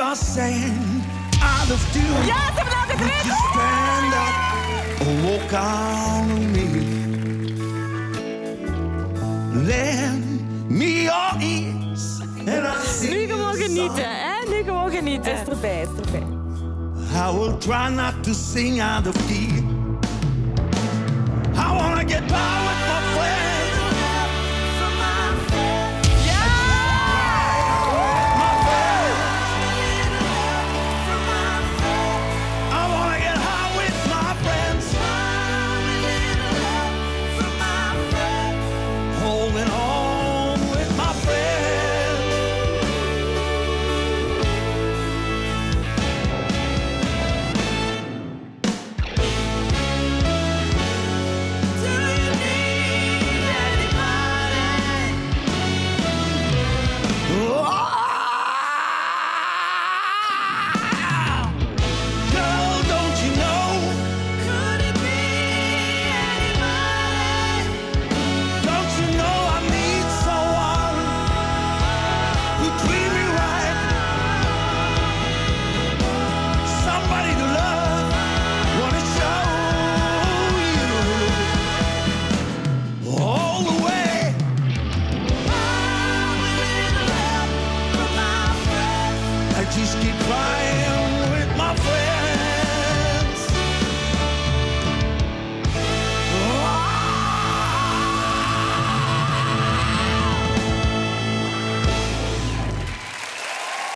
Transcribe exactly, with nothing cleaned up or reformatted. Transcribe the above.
are saying out of tune. Ja, ze hebben het Would you stand up or walk out on me? Lend me your ears and I'll sing. Nu gewoon genieten, hè? Nu gewoon genieten. Is erbij, is erbij. I will try not to sing out of key. I wanna get by.